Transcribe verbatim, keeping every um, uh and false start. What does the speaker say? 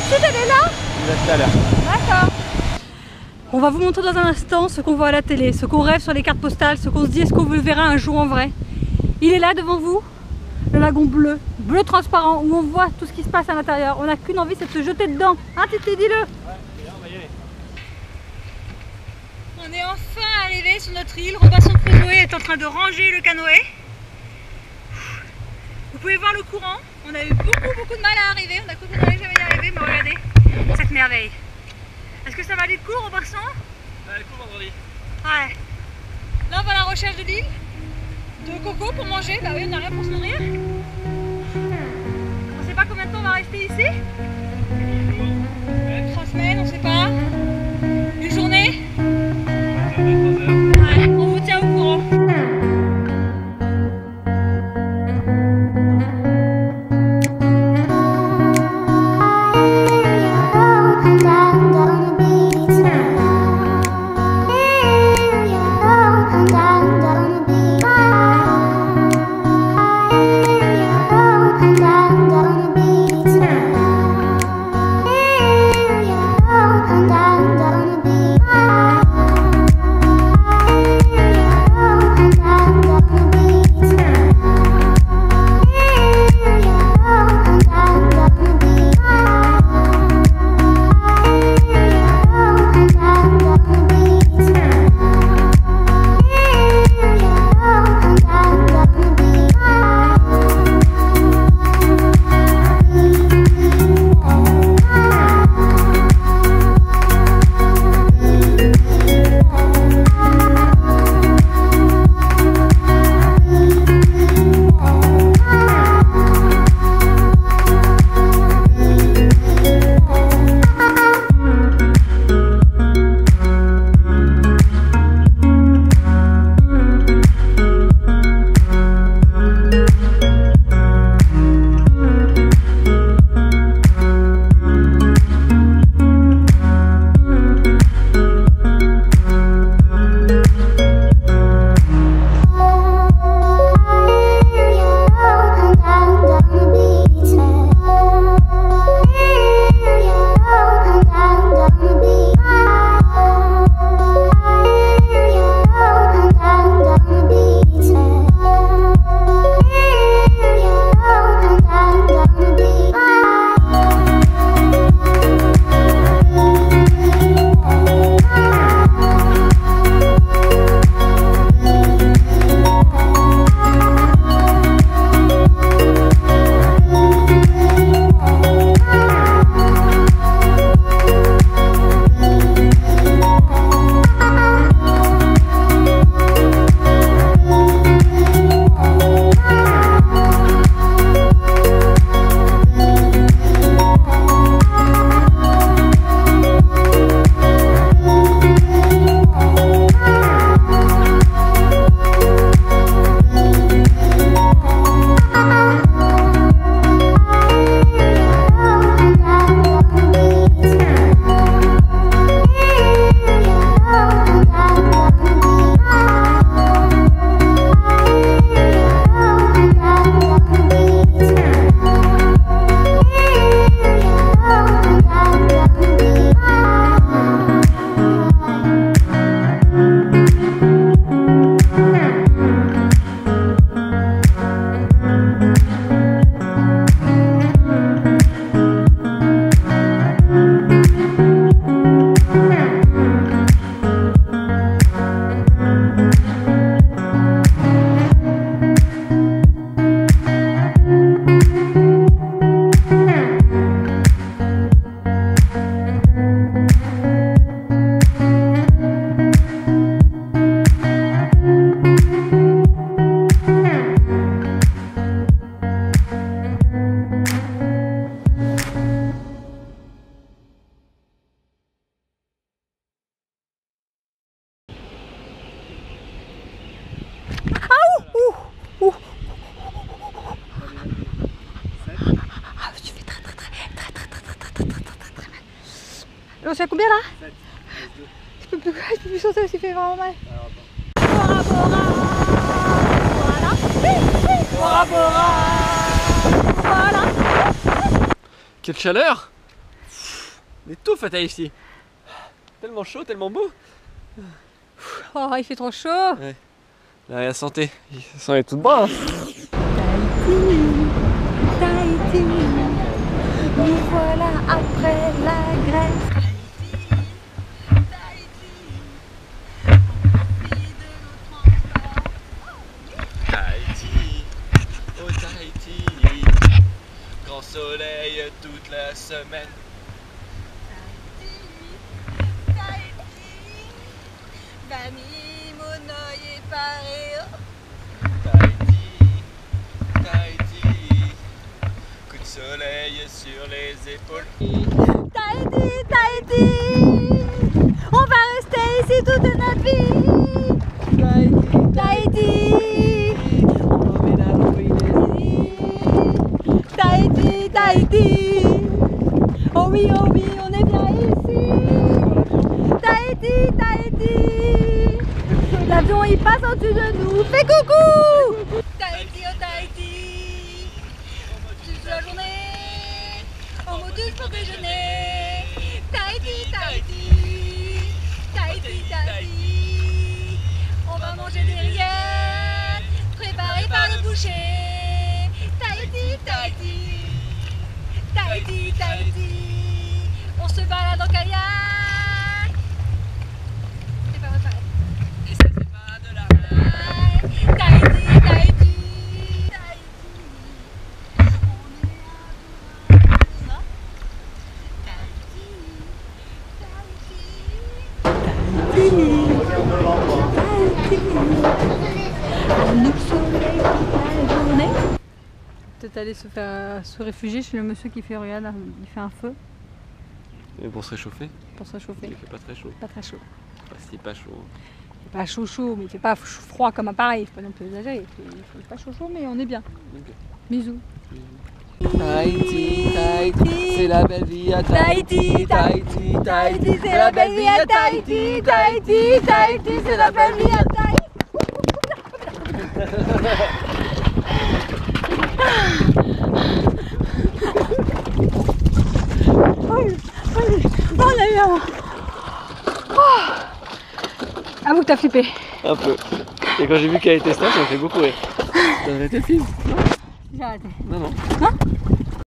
Ensuite elle est là. Tout à l'heure. D'accord. On va vous montrer dans un instant ce qu'on voit à la télé, ce qu'on rêve sur les cartes postales, ce qu'on se dit est-ce qu'on le verra un jour en vrai. Il est là devant vous, le lagon bleu, bleu transparent, où on voit tout ce qui se passe à l'intérieur. On n'a qu'une envie, c'est de se jeter dedans. Hein Titi, dis-le. Ouais, on va y aller. On est enfin arrivé sur notre île. Robinson Crusoe est en train de ranger le canoë. Vous pouvez voir le courant. On a eu beaucoup beaucoup de mal à arriver. On a cru qu'on n'allait jamais y arriver, mais regardez cette merveille. Est-ce que ça va aller de court, Robinson? Ça va aller de court vendredi. Ouais. Là, on va à la recherche de l'île. De coco pour manger. Bah oui, on n'a rien pour se nourrir. On sait pas combien de temps on va rester ici. Trois semaines, on sait pas. Une journée. Ouais, on vous tient au courant. On est à combien là? sept. Je peux plus, je peux plus sauter, ça fait vraiment mal. Bora Bora. Voilà. Bora Bora. Voilà. Quelle chaleur! On étouffe à Tahiti. Tellement chaud, tellement beau. Oh, il fait trop chaud. Ouais. Là, la santé, ça sent les tout de bras. Hein. Tahiti, Tahiti, nous voilà après la Grèce. Tahiti, oh Tahiti, grand soleil toute la semaine. Bani, Monoï et Paréo. Tahiti, Tahiti, coup de soleil sur les épaules. Tahiti, Tahiti, on va rester ici toute notre vie. Tahiti, Tahiti, on emménage en Polynésie. Tahiti, Tahiti, oh oui, oh oui, on est bien ici. Tahiti, Tahiti, l'avion il passe au-dessus de nous, fais coucou. Tahiti, oh Tahiti, toute la journée, en modus pour déjeuner. Tahiti, Tahiti, Tahiti, Tahiti, on va manger des rillettes préparées par le boucher. Tahiti, Tahiti, Tahiti, Tahiti, on se balade en kayak. C'est pas vrai. Et ça c'est pas de la Tahiti, Tahiti, Tahiti, on est à ça. Tahiti, Tahiti, Tahiti, le soleil toute la journée. Peut-être aller se faire se réfugier chez le monsieur qui fait regarde, il fait un feu Mais pour se réchauffer, pour se réchauffer. il fait pas très chaud. Pas très chaud. Parce qu'il est pas chaud. Il fait pas chaud chaud, mais il fait pas froid comme un pareil, il faut pas non plus exagérer. Il fait, il fait pas chaud chaud, mais on est bien. Okay. Bisous. Tahiti, Tahiti, c'est la belle vie à Tahiti, Tahiti, Tahiti, c'est la belle vie à Tahiti, Tahiti, Tahiti, c'est la belle vie à Tahiti. Oh là là. Avoue que t'as flippé. Un peu. Et quand j'ai vu qu'elle était stage, ça m'a fait beaucoup rire. T'as arrêté le film? J'ai arrêté. Non, non. Non?